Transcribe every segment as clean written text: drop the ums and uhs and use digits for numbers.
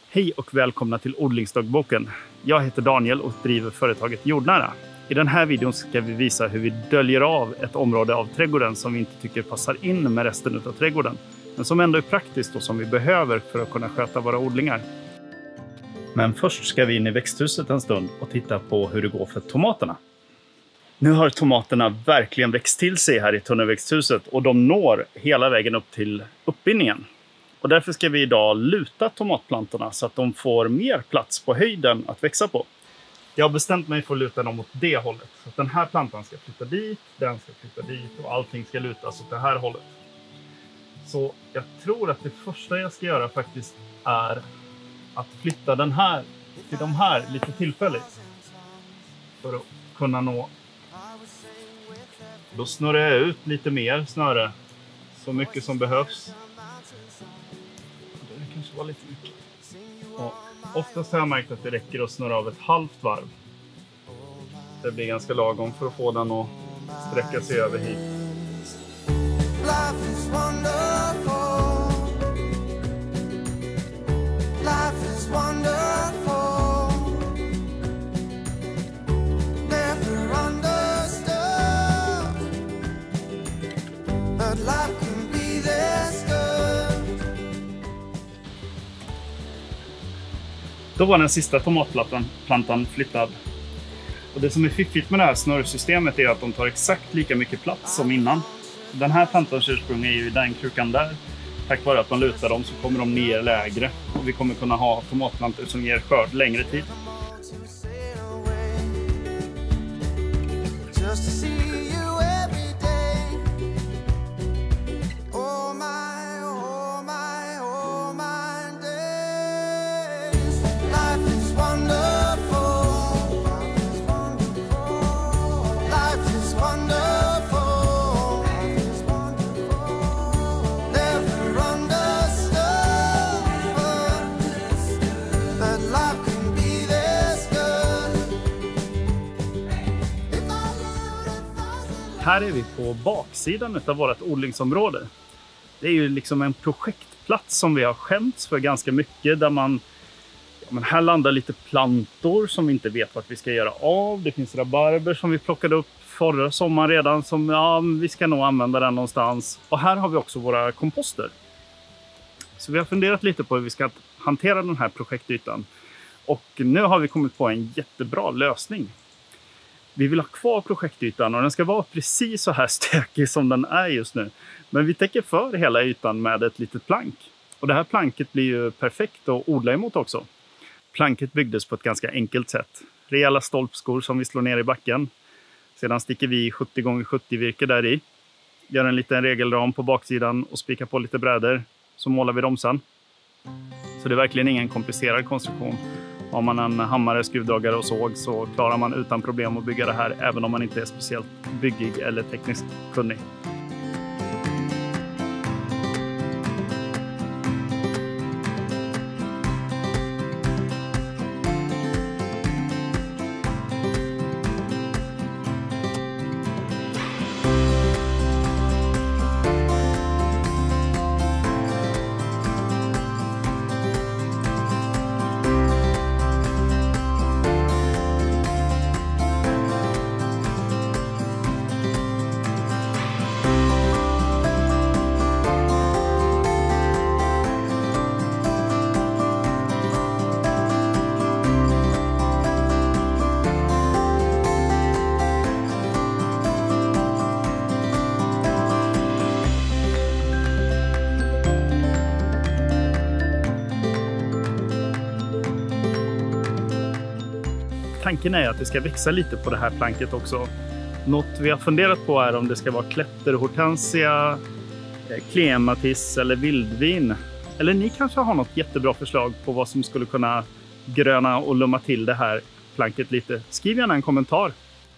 Hej och välkomna till odlingsdagboken. Jag heter Daniel och driver företaget Jordnära. I den här videon ska vi visa hur vi döljer av ett område av trädgården som vi inte tycker passar in med resten av trädgården. Men som ändå är praktiskt och som vi behöver för att kunna sköta våra odlingar. Men först ska vi in i växthuset en stund och titta på hur det går för tomaterna. Nu har tomaterna verkligen växt till sig här i tunnelväxthuset och de når hela vägen upp till uppbindningen. Och därför ska vi idag luta tomatplantorna så att de får mer plats på höjden att växa på. Jag har bestämt mig för att luta dem åt det hållet. Så att den här plantan ska flytta dit, den ska flytta dit och allting ska lutas åt det här hållet. Så jag tror att det första jag ska göra faktiskt är att flytta den här till de här lite tillfälligt. För att kunna nå. Då snurrar jag ut lite mer snöre. Så mycket som behövs. Det kanske var lite mycket. Och oftast har jag märkt att det räcker att snurra av ett halvt varv. Det blir ganska lagom för att få den att sträcka sig över hit. Life is wonderful. Life is wonderful. Never understood. But life can be this good. Då var den sista tomatplantan flyttad. Och det som är fiffigt med det här snurrsystemet är att de tar exakt lika mycket plats som innan. Den här plantans ursprung är ju i den krukan där. Tack vare att man lutar dem så kommer de ner lägre. Och vi kommer kunna ha tomatplantor som ger skörd längre tid. Just to see you every day. Oh my, oh my, oh my days. Life is wonderful. Life is wonderful. Never understood. But life can be this good. If I lived Här är vi på baksidan av vårt odlingsområde. Det är ju liksom en projektplats som vi har skämts för ganska mycket. Där men här landar lite plantor som vi inte vet vart vi ska göra av. Det finns rabarber som vi plockade upp förra sommaren redan. Som vi ska nog använda den någonstans. Och här har vi också våra komposter. Så vi har funderat lite på hur vi ska hantera den här projektytan. Och nu har vi kommit på en jättebra lösning. Vi vill ha kvar projektytan och den ska vara precis så här stökig som den är just nu. Men vi täcker för hela ytan med ett litet plank. Och det här planket blir ju perfekt att odla emot också. Planket byggdes på ett ganska enkelt sätt. Rejäla stolpskor som vi slår ner i backen. Sedan sticker vi 70 x 70 virke där i. Gör en liten regelram på baksidan och spikar på lite brädor. Så målar vi dem sen. Så det är verkligen ingen komplicerad konstruktion. Har man en hammare, skruvdragare och såg så klarar man utan problem att bygga det här även om man inte är speciellt byggig eller tekniskt kunnig. Tanken är att det ska växa lite på det här planket också. Något vi har funderat på är om det ska vara klätterhortensia, klematis eller vildvin. Eller ni kanske har något jättebra förslag på vad som skulle kunna gröna och lumma till det här planket lite. Skriv gärna en kommentar.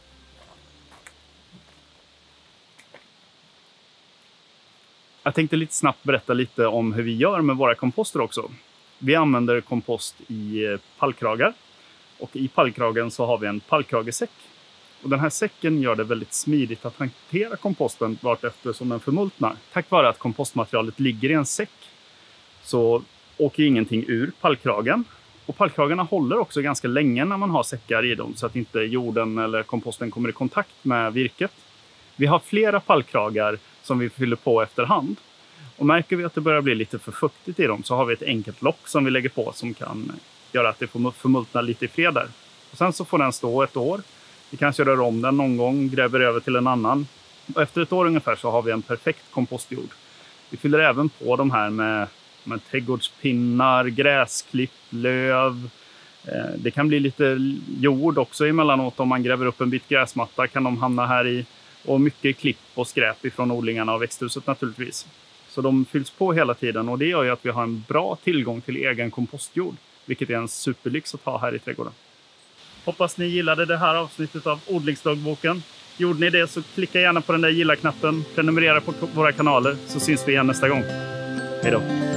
Jag tänkte lite snabbt berätta lite om hur vi gör med våra komposter också. Vi använder kompost i pallkragar. Och i pallkragen så har vi en pallkragesäck. Och den här säcken gör det väldigt smidigt att hantera komposten vart efter som den förmultnar. Tack vare att kompostmaterialet ligger i en säck så åker ingenting ur pallkragen. Och pallkragarna håller också ganska länge när man har säckar i dem så att inte jorden eller komposten kommer i kontakt med virket. Vi har flera pallkragar som vi fyller på efterhand. Och märker vi att det börjar bli lite för fuktigt i dem så har vi ett enkelt lock som vi lägger på som kan göra att det får förmultna lite i fred där. Och sen så får den stå ett år. Vi kanske rör om den någon gång, gräver över till en annan. Och efter ett år ungefär så har vi en perfekt kompostjord. Vi fyller även på de här med trädgårdspinnar, gräsklipp, löv. Det kan bli lite jord också emellanåt. Om man gräver upp en bit gräsmatta kan de hamna här i. Och mycket klipp och skräp ifrån odlingarna och växthuset naturligtvis. Så de fylls på hela tiden och det gör ju att vi har en bra tillgång till egen kompostjord. Vilket är en superlyx att ha här i trädgården. Hoppas ni gillade det här avsnittet av odlingsdagboken. Gjorde ni det så klicka gärna på den där gilla-knappen. Prenumerera på våra kanaler så syns vi igen nästa gång. Hej då!